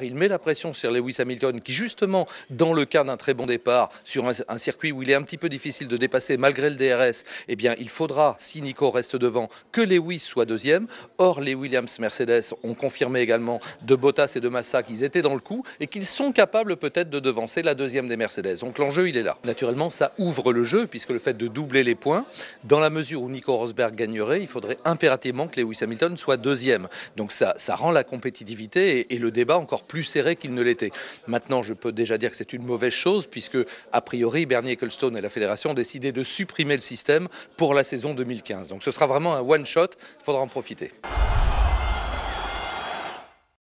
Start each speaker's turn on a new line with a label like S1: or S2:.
S1: départ, il met la pression sur Lewis Hamilton qui justement, dans le cas d'un très bon départ, sur un circuit où il est un petit peu difficile de dépasser malgré le DRS, eh bien il faudra, si Nico reste devant, que Lewis soit deuxième. Or, les Williams Mercedes ont confirmé également de Bottas et de Massa qu'ils étaient dans le coup et qu'ils sont capables peut-être de devancer la deuxième des Mercedes. Donc l'enjeu, il est là. Naturellement, ça ouvre le jeu puisque le fait de doubler les points, dans la mesure où Nico Rosberg gagnerait, il faudrait impérativement que Lewis Hamilton soit deuxième. Donc ça rend la compétitivité et le débat encore plus serré qu'il ne l'était. Maintenant, je peux déjà dire que c'est une mauvaise chose puisque, a priori, Bernie Ecclestone et la fédération ont décidé de supprimer le système pour la saison 2015. Donc ce sera vraiment un one-shot, il faudra en profiter.